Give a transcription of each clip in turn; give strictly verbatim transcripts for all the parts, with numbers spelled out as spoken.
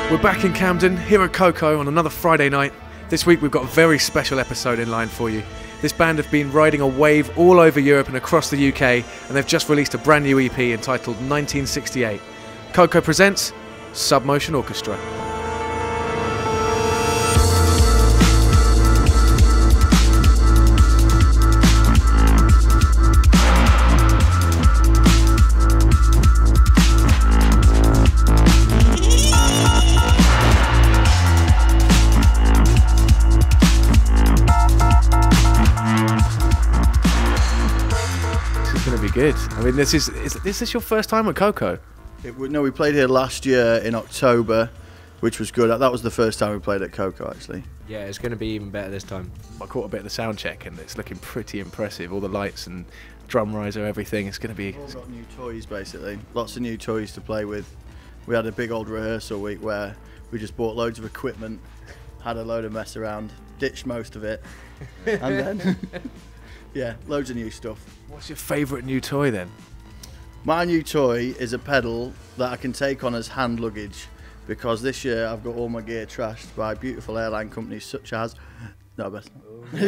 We're back in Camden, here at KOKO on another Friday night. This week we've got a very special episode in line for you. This band have been riding a wave all over Europe and across the U K, and they've just released a brand new E P entitled nineteen sixty-eight. KOKO presents Submotion Orchestra. Good. I mean, this is, is is this your first time at KOKO? It, no, we played here last year in October, which was good. That was the first time we played at KOKO, actually. Yeah, it's going to be even better this time. I caught a bit of the sound check, and it's looking pretty impressive. All the lights and drum riser, everything. It's going to be. We've all got new toys, basically. Lots of new toys to play with. We had a big old rehearsal week where we just bought loads of equipment, had a load of mess around, ditched most of it, and then. Yeah, loads of new stuff. What's your favourite new toy then? My new toy is a pedal that I can take on as hand luggage, because this year I've got all my gear trashed by beautiful airline companies such as... No, best not.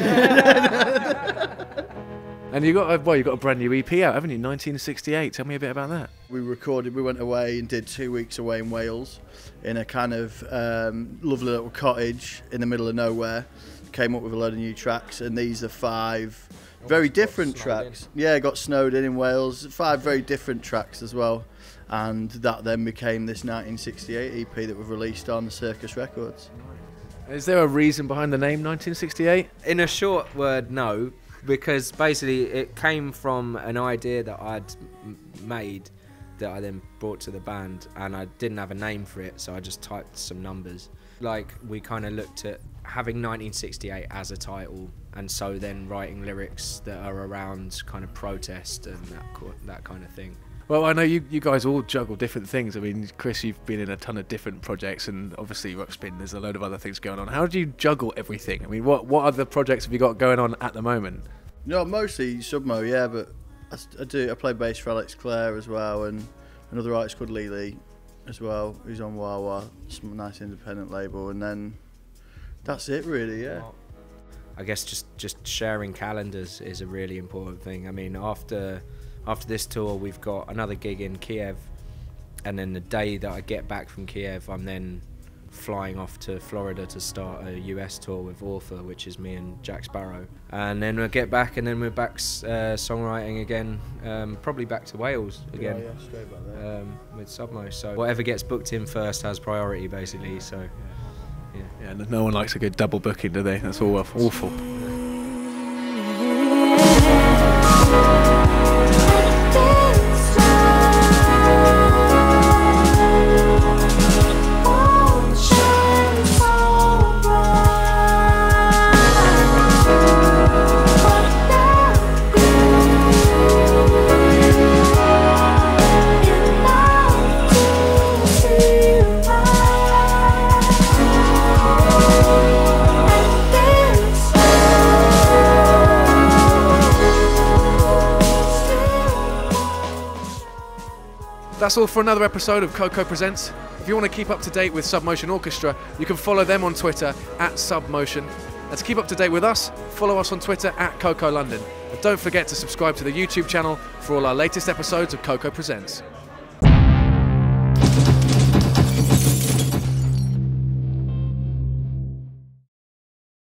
And you got a, well, you got a brand new E P out, haven't you? nineteen sixty-eight. Tell me a bit about that. We recorded. We went away and did two weeks away in Wales, in a kind of um, lovely little cottage in the middle of nowhere. Came up with a load of new tracks, and these are five very different tracks. Yeah, got snowed in in Wales. Five very different tracks as well, and that then became this nineteen sixty-eight E P that we've released on Circus Records. Is there a reason behind the name nineteen sixty-eight? In a short word, no, because basically it came from an idea that I'd made that I then brought to the band, and I didn't have a name for it, so I just typed some numbers. Like, we kind of looked at having nineteen sixty-eight as a title, and so then writing lyrics that are around kind of protest and that that kind of thing. Well, I know you, you guys all juggle different things. I mean, Chris, you've been in a ton of different projects, and obviously Rockspin, there's a load of other things going on. How do you juggle everything? I mean, what, what other projects have you got going on at the moment? No, mostly Submo, yeah, but I, I do. I play bass for Alex Clare as well, and another artist called Lily as well, who's on Wawa, some nice independent label, and then that's it really, yeah. I guess just, just sharing calendars is a really important thing. I mean, after after this tour, we've got another gig in Kiev, and then the day that I get back from Kiev, I'm then flying off to Florida to start a U S tour with Author, which is me and Jack Sparrow. And then we'll get back, and then we're back uh, songwriting again, um, probably back to Wales again. Yeah, yeah, straight back there. Um, with Submo. So whatever gets booked in first has priority, basically. So. Yeah. Yeah, no one likes a good double booking, do they? That's all awful. That's all for another episode of KOKO Presents. If you want to keep up to date with Submotion Orchestra, you can follow them on Twitter at Submotion. And to keep up to date with us, follow us on Twitter at KOKO London. And don't forget to subscribe to the YouTube channel for all our latest episodes of KOKO Presents.